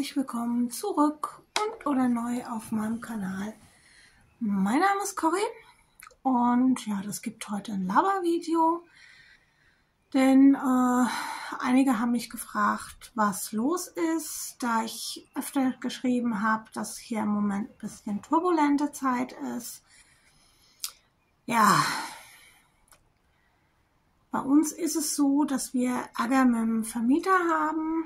herzlich willkommen zurück und oder neu auf meinem Kanal. Mein Name ist Cory und ja, das gibt heute ein Laber-Video, denn einige haben mich gefragt, was los ist, da ich öfter geschrieben habe, dass hier im Moment ein bisschen turbulente Zeit ist. Ja, bei uns ist es so, dass wir Ärger mit dem Vermieter haben,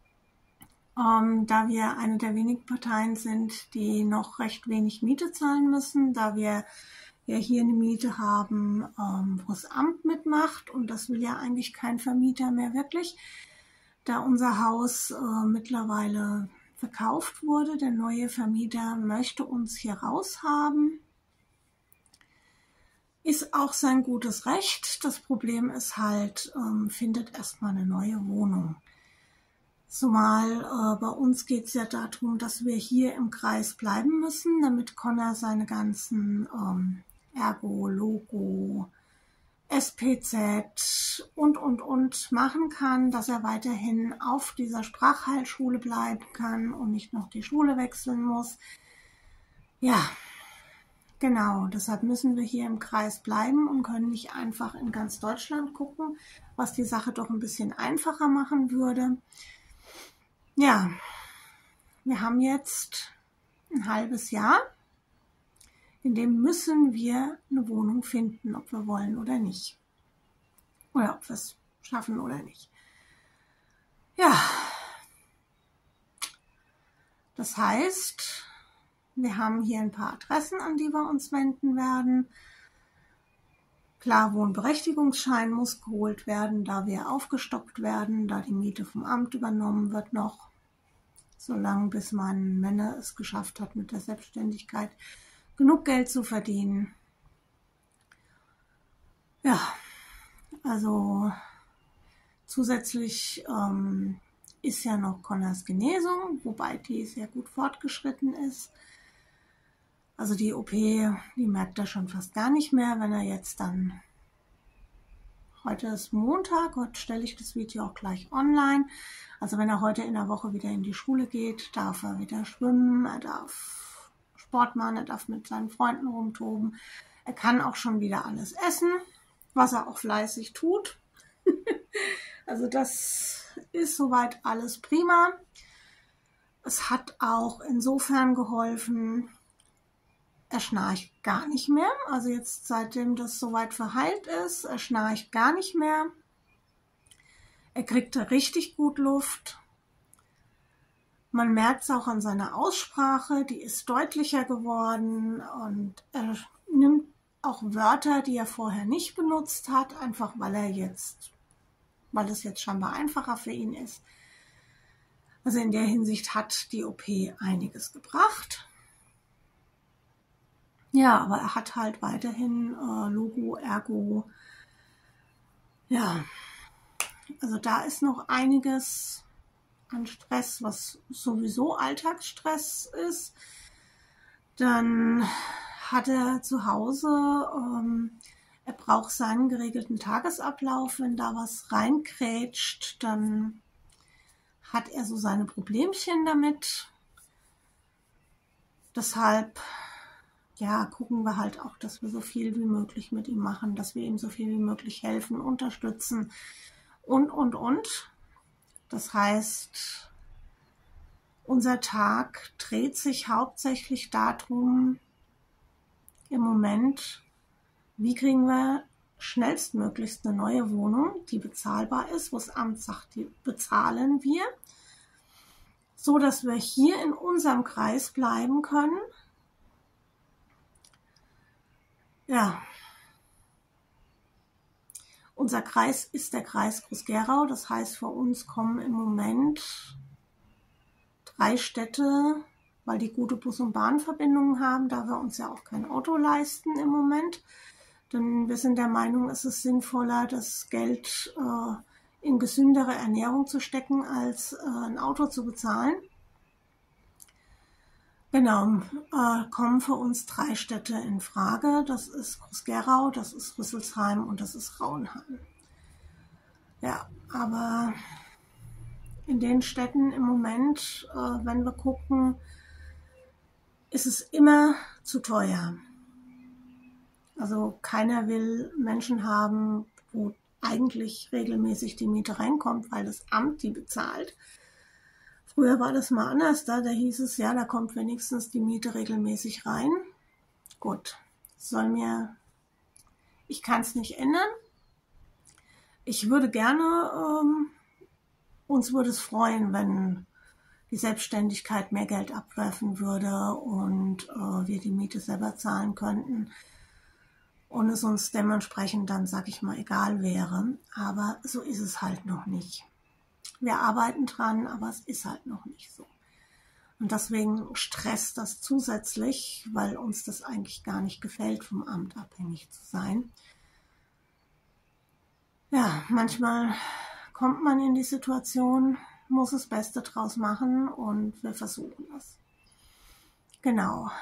da wir eine der wenigen Parteien sind, die noch recht wenig Miete zahlen müssen, da wir ja hier eine Miete haben, wo das Amt mitmacht, und das will ja eigentlich kein Vermieter mehr wirklich, da unser Haus mittlerweile verkauft wurde. Der neue Vermieter möchte uns hier raushaben. Ist auch sein gutes Recht. Das Problem ist halt, findet erstmal eine neue Wohnung. Zumal bei uns geht es ja darum, dass wir hier im Kreis bleiben müssen, damit Connor seine ganzen Ergo, Logo, SPZ und machen kann, dass er weiterhin auf dieser Sprachheilschule bleiben kann und nicht noch die Schule wechseln muss. Ja, genau, deshalb müssen wir hier im Kreis bleiben und können nicht einfach in ganz Deutschland gucken, was die Sache doch ein bisschen einfacher machen würde. Ja, wir haben jetzt ein halbes Jahr, in dem müssen wir eine Wohnung finden, ob wir wollen oder nicht. Oder ob wir es schaffen oder nicht. Ja, das heißt, wir haben hier ein paar Adressen, an die wir uns wenden werden. Klar, Wohnberechtigungsschein muss geholt werden, da wir aufgestockt werden, da die Miete vom Amt übernommen wird noch. Solange bis mein Männer es geschafft hat, mit der Selbstständigkeit genug Geld zu verdienen. Ja, also zusätzlich ist ja noch Connors Genesung, wobei die sehr gut fortgeschritten ist. Also die OP, die merkt er schon fast gar nicht mehr, wenn er jetzt dann, heute ist Montag, heute stelle ich das Video auch gleich online. Also wenn er heute in der Woche wieder in die Schule geht, darf er wieder schwimmen, er darf Sport machen, er darf mit seinen Freunden rumtoben. Er kann auch schon wieder alles essen, was er auch fleißig tut. Also das ist soweit alles prima. Es hat auch insofern geholfen, er schnarcht gar nicht mehr. Also jetzt, seitdem das soweit verheilt ist, er schnarcht gar nicht mehr. Er kriegt richtig gut Luft. Man merkt es auch an seiner Aussprache, die ist deutlicher geworden, und er nimmt auch Wörter, die er vorher nicht benutzt hat, einfach weil es jetzt scheinbar einfacher für ihn ist. Also in der Hinsicht hat die OP einiges gebracht. Ja, aber er hat halt weiterhin Logo, Ergo. Ja, also da ist noch einiges an Stress, was sowieso Alltagsstress ist. Dann hat er zu Hause, er braucht seinen geregelten Tagesablauf. Wenn da was reinkrätscht, dann hat er so seine Problemchen damit. Deshalb, ja, gucken wir halt auch, dass wir so viel wie möglich mit ihm machen, dass wir ihm so viel wie möglich helfen, unterstützen und. Das heißt, unser Tag dreht sich hauptsächlich darum, im Moment, wie kriegen wir schnellstmöglichst eine neue Wohnung, die bezahlbar ist, wo das Amt sagt, die bezahlen wir, so dass wir hier in unserem Kreis bleiben können. Ja, unser Kreis ist der Kreis Groß-Gerau, das heißt, für uns kommen im Moment 3 Städte, weil die gute Bus- und Bahnverbindungen haben, da wir uns ja auch kein Auto leisten im Moment. Denn wir sind der Meinung, es ist sinnvoller, das Geld in gesündere Ernährung zu stecken, als ein Auto zu bezahlen. Genau, kommen für uns 3 Städte in Frage. Das ist Groß-Gerau, das ist Rüsselsheim und das ist Rauenheim. Ja, aber in den Städten im Moment, wenn wir gucken, ist es immer zu teuer. Also keiner will Menschen haben, wo eigentlich regelmäßig die Miete reinkommt, weil das Amt die bezahlt. Früher war das mal anders, da hieß es, ja, da kommt wenigstens die Miete regelmäßig rein. Gut, ich kann es nicht ändern. Ich würde gerne, uns würde es freuen, wenn die Selbstständigkeit mehr Geld abwerfen würde und wir die Miete selber zahlen könnten und es uns dementsprechend dann, sag ich mal, egal wäre. Aber so ist es halt noch nicht. Wir arbeiten dran, aber es ist halt noch nicht so. Und deswegen stresst das zusätzlich, weil uns das eigentlich gar nicht gefällt, vom Amt abhängig zu sein. Ja, manchmal kommt man in die Situation, muss das Beste draus machen und wir versuchen das. Genau.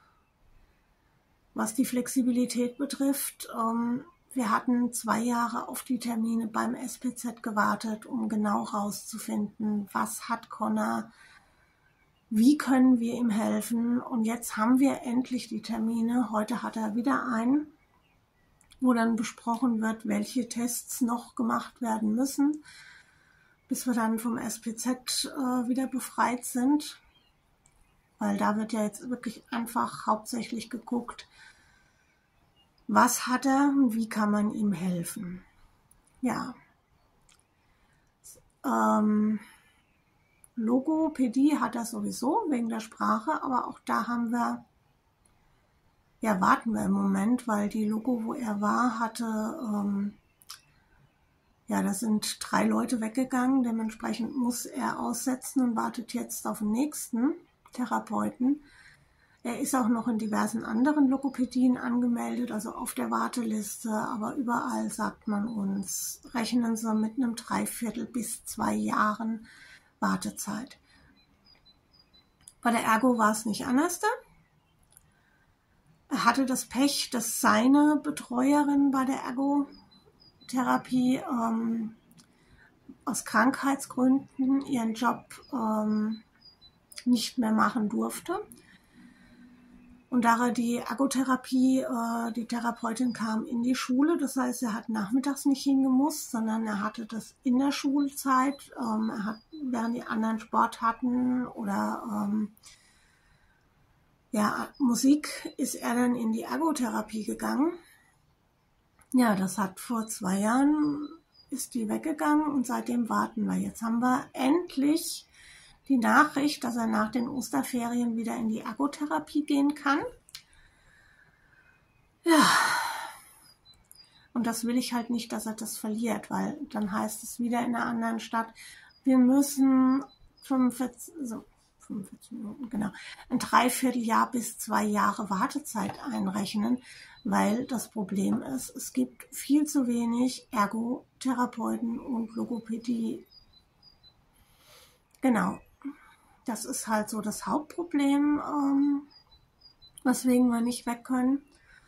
Was die Flexibilität betrifft, wir hatten 2 Jahre auf die Termine beim SPZ gewartet, um genau rauszufinden, was hat Connor, wie können wir ihm helfen. Und jetzt haben wir endlich die Termine. Heute hat er wieder einen, wo dann besprochen wird, welche Tests noch gemacht werden müssen, bis wir dann vom SPZ wieder befreit sind. Weil da wird ja jetzt wirklich einfach hauptsächlich geguckt, was hat er und wie kann man ihm helfen. Ja. Logopädie hat er sowieso wegen der Sprache, aber auch da warten wir im Moment, weil die Logo, wo er war, hatte, da sind 3 Leute weggegangen, dementsprechend muss er aussetzen und wartet jetzt auf den nächsten Therapeuten. Er ist auch noch in diversen anderen Logopädien angemeldet, also auf der Warteliste, aber überall sagt man uns, rechnen Sie mit einem 3/4 bis 2 Jahren Wartezeit. Bei der Ergo war es nicht anders. Er hatte das Pech, dass seine Betreuerin bei der Ergotherapie aus Krankheitsgründen ihren Job nicht mehr machen durfte. Und da die Ergotherapie, die Therapeutin kam in die Schule, das heißt, er hat nachmittags nicht hingemusst, sondern er hatte das in der Schulzeit, während die anderen Sport hatten oder Musik, ist er dann in die Ergotherapie gegangen. Ja, das hat vor 2 Jahren, ist die weggegangen und seitdem warten wir. Jetzt haben wir endlich die Nachricht, dass er nach den Osterferien wieder in die Ergotherapie gehen kann. Ja, und das will ich halt nicht, dass er das verliert, weil dann heißt es wieder in einer anderen Stadt, wir müssen 45 Minuten, genau, ein 3/4 Jahr bis 2 Jahre Wartezeit einrechnen, weil das Problem ist, es gibt viel zu wenig Ergotherapeuten und Logopädie. Genau. Das ist halt so das Hauptproblem, weswegen wir nicht weg können.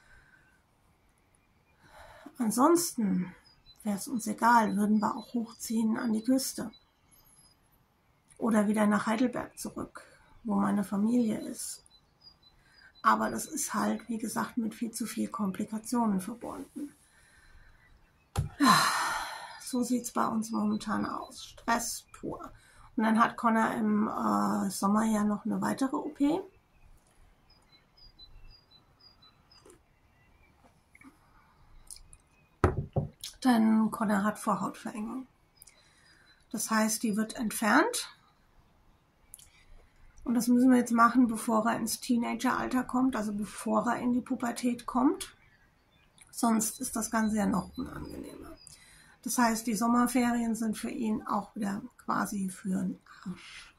Ansonsten wäre es uns egal, würden wir auch hochziehen an die Küste. Oder wieder nach Heidelberg zurück, wo meine Familie ist. Aber das ist halt, wie gesagt, mit viel zu viel Komplikationen verbunden. Ja, so sieht es bei uns momentan aus. Stress pur. Und dann hat Connor im Sommer ja noch eine weitere OP. Denn Connor hat Vorhautverengung. Das heißt, die wird entfernt. Und das müssen wir jetzt machen, bevor er ins Teenageralter kommt, also bevor er in die Pubertät kommt. Sonst ist das Ganze ja noch unangenehmer. Das heißt, die Sommerferien sind für ihn auch wieder quasi für den Arsch.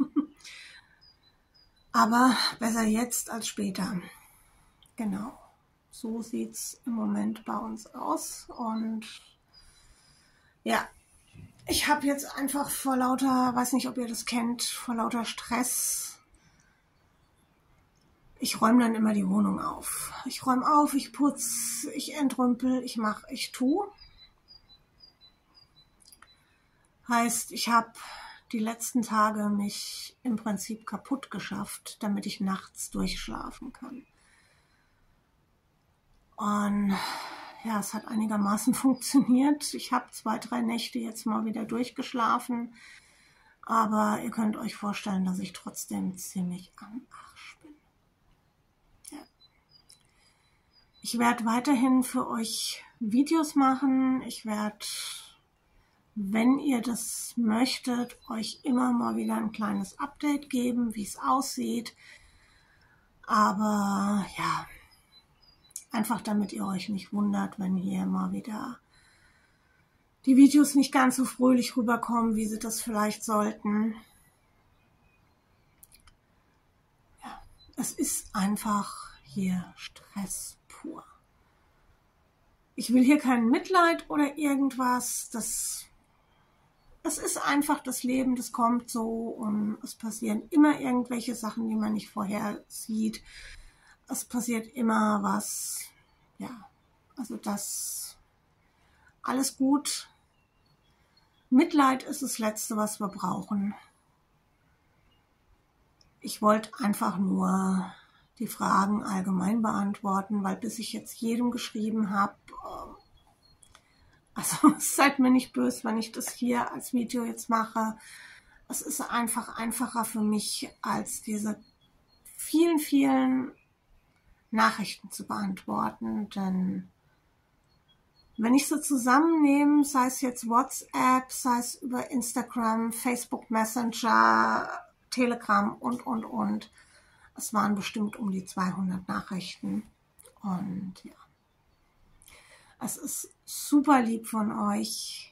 Aber besser jetzt als später. Genau. So sieht es im Moment bei uns aus. Und ja, ich habe jetzt einfach vor lauter, weiß nicht, ob ihr das kennt, vor lauter Stress, ich räume dann immer die Wohnung auf. Ich räume auf, ich putze, ich entrümpel, ich mache, ich tue. Heißt, ich habe die letzten Tage mich im Prinzip kaputt geschafft, damit ich nachts durchschlafen kann. Und ja, es hat einigermaßen funktioniert. Ich habe 2, 3 Nächte jetzt mal wieder durchgeschlafen. Aber ihr könnt euch vorstellen, dass ich trotzdem ziemlich am Arsch bin. Ja. Ich werde weiterhin für euch Videos machen. Ich werde, wenn ihr das möchtet, euch immer mal wieder ein kleines Update geben, wie es aussieht. Aber ja, einfach damit ihr euch nicht wundert, wenn hier mal wieder die Videos nicht ganz so fröhlich rüberkommen, wie sie das vielleicht sollten. Ja, es ist einfach hier Stress pur. Ich will hier kein Mitleid oder irgendwas. Es ist einfach das Leben, das kommt so und es passieren immer irgendwelche Sachen, die man nicht vorher sieht. Es passiert immer was, ja, also das alles gut. Mitleid ist das Letzte, was wir brauchen. Ich wollte einfach nur die Fragen allgemein beantworten, weil bis ich jetzt jedem geschrieben habe, also seid mir nicht böse, wenn ich das hier als Video jetzt mache. Es ist einfach einfacher für mich, als diese vielen, vielen Nachrichten zu beantworten, denn wenn ich sie zusammennehme, sei es jetzt WhatsApp, sei es über Instagram, Facebook Messenger, Telegram und. Es waren bestimmt um die 200 Nachrichten. Und ja, es ist super lieb von euch.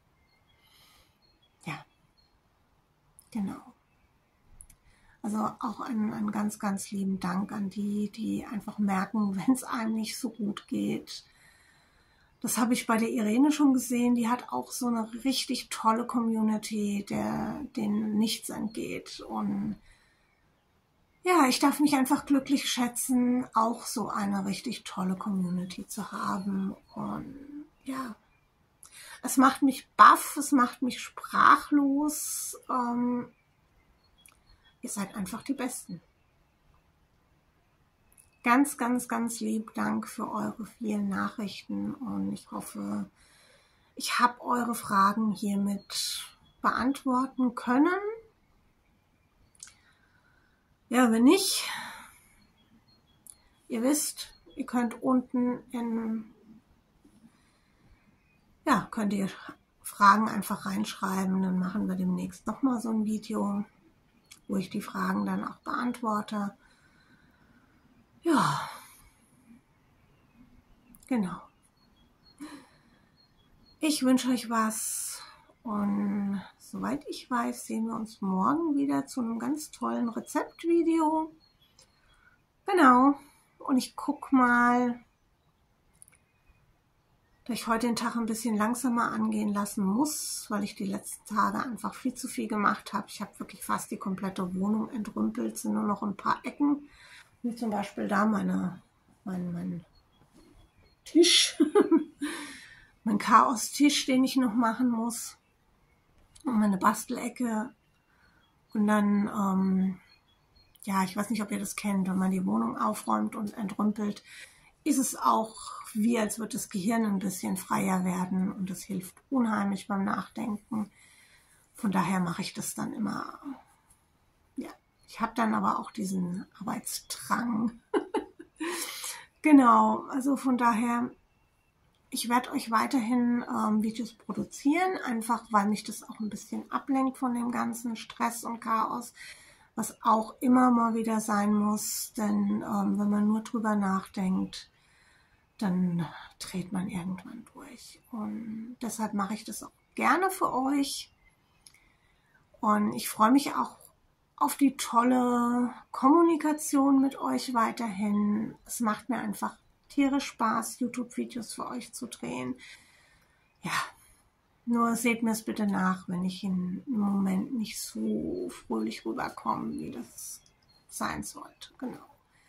Ja, genau. Also auch einen ganz, ganz lieben Dank an die, die einfach merken, wenn es einem nicht so gut geht. Das habe ich bei der Irene schon gesehen. Die hat auch so eine richtig tolle Community, denen nichts entgeht. Und ja, ich darf mich einfach glücklich schätzen, auch so eine richtig tolle Community zu haben. Und ja, es macht mich baff, es macht mich sprachlos. Ihr seid einfach die Besten. Ganz, ganz, ganz lieb Dank für eure vielen Nachrichten und ich hoffe, ich habe eure Fragen hiermit beantworten können. Ja, wenn nicht, ihr wisst, ihr könnt unten könnt ihr Fragen einfach reinschreiben, dann machen wir demnächst nochmal so ein Video, wo ich die Fragen dann auch beantworte. Ja, genau. Ich wünsche euch was und soweit ich weiß, sehen wir uns morgen wieder zu einem ganz tollen Rezeptvideo. Genau, und ich gucke mal, dass ich heute den Tag ein bisschen langsamer angehen lassen muss, weil ich die letzten Tage einfach viel zu viel gemacht habe. Ich habe wirklich fast die komplette Wohnung entrümpelt, sind nur noch ein paar Ecken, wie zum Beispiel da mein Tisch, mein Chaos-Tisch, den ich noch machen muss, und meine Bastelecke. Und dann, ja, ich weiß nicht, ob ihr das kennt, wenn man die Wohnung aufräumt und entrümpelt, ist es auch wie, als würde das Gehirn ein bisschen freier werden und das hilft unheimlich beim Nachdenken. Von daher mache ich das dann immer. Ja, ich habe dann aber auch diesen Arbeitsdrang. Genau, also von daher, ich werde euch weiterhin Videos produzieren, einfach weil mich das auch ein bisschen ablenkt von dem ganzen Stress und Chaos, was auch immer mal wieder sein muss, denn wenn man nur drüber nachdenkt, dann dreht man irgendwann durch. Und deshalb mache ich das auch gerne für euch. Und ich freue mich auch auf die tolle Kommunikation mit euch weiterhin. Es macht mir einfach tierisch Spaß, YouTube-Videos für euch zu drehen. Ja, nur seht mir es bitte nach, wenn ich im Moment nicht so fröhlich rüberkomme, wie das sein sollte. Genau.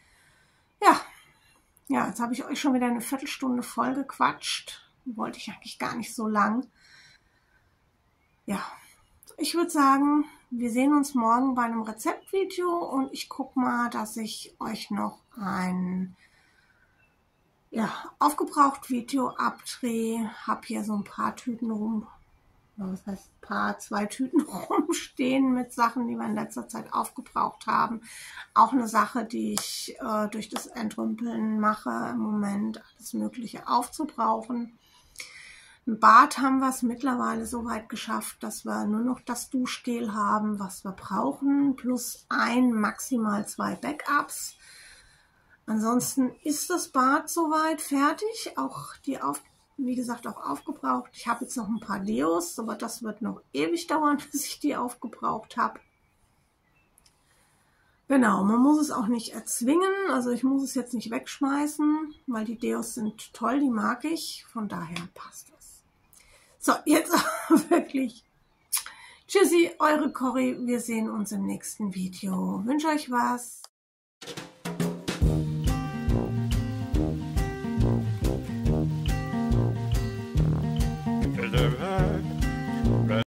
Ja, jetzt habe ich euch schon wieder eine Viertelstunde voll gequatscht. Wollte ich eigentlich gar nicht so lang. Ja, ich würde sagen, wir sehen uns morgen bei einem Rezeptvideo und ich gucke mal, dass ich euch noch ein aufgebraucht Video abdrehe. Habe hier so ein paar Tüten rum, was heißt zwei Tüten rumstehen mit Sachen, die wir in letzter Zeit aufgebraucht haben. Auch eine Sache, die ich durch das Entrümpeln mache, im Moment alles Mögliche aufzubrauchen. Im Bad haben wir es mittlerweile so weit geschafft, dass wir nur noch das Duschgel haben, was wir brauchen, plus maximal 2 Backups. Ansonsten ist das Bad soweit fertig, auch wie gesagt, auch aufgebraucht. Ich habe jetzt noch ein paar Deos, aber das wird noch ewig dauern, bis ich die aufgebraucht habe. Genau, man muss es auch nicht erzwingen, also ich muss es jetzt nicht wegschmeißen, weil die Deos sind toll, die mag ich, von daher passt es. So, jetzt wirklich. Tschüssi, eure Corrie, wir sehen uns im nächsten Video. Wünsche euch was.